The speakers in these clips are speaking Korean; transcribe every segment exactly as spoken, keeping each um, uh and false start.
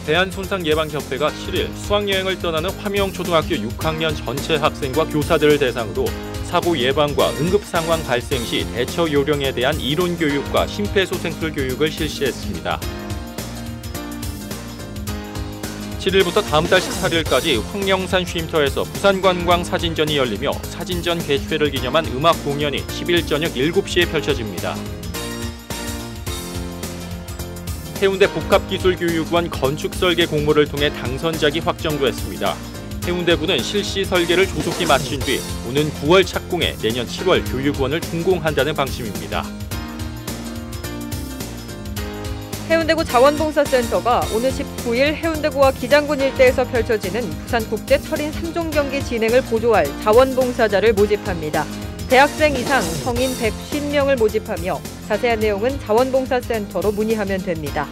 대한손상예방협회가 칠일 수학여행을 떠나는 화명초등학교 육 학년 전체 학생과 교사들을 대상으로 사고 예방과 응급상황 발생 시 대처 요령에 대한 이론 교육과 심폐소생술 교육을 실시했습니다. 칠일부터 다음 달 십팔일까지 황령산 쉼터에서 부산관광사진전이 열리며 사진전 개최를 기념한 음악 공연이 십일 저녁 일곱 시에 펼쳐집니다. 해운대 복합기술교육원 건축설계 공모를 통해 당선작이 확정됐습니다. 해운대구는 실시 설계를 조속히 마친 뒤 오는 구월 착공해 내년 칠월 교육원을 준공한다는 방침입니다. 해운대구 자원봉사센터가 오는 십구일 해운대구와 기장군 일대에서 펼쳐지는 부산국제 철인 삼 종 경기 진행을 보조할 자원봉사자를 모집합니다. 대학생 이상 성인 백오십 명을 모집하며 자세한 내용은 자원봉사센터로 문의하면 됩니다.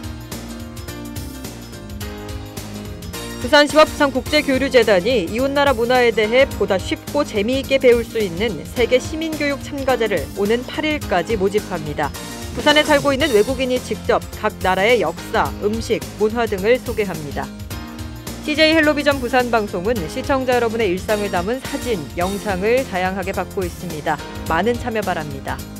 부산시와 부산국제교류재단이 이웃나라 문화에 대해 보다 쉽고 재미있게 배울 수 있는 세계 시민교육 참가자를 오는 팔일까지 모집합니다. 부산에 살고 있는 외국인이 직접 각 나라의 역사, 음식, 문화 등을 소개합니다. 씨제이 헬로비전 부산방송은 시청자 여러분의 일상을 담은 사진, 영상을 다양하게 받고 있습니다. 많은 참여 바랍니다.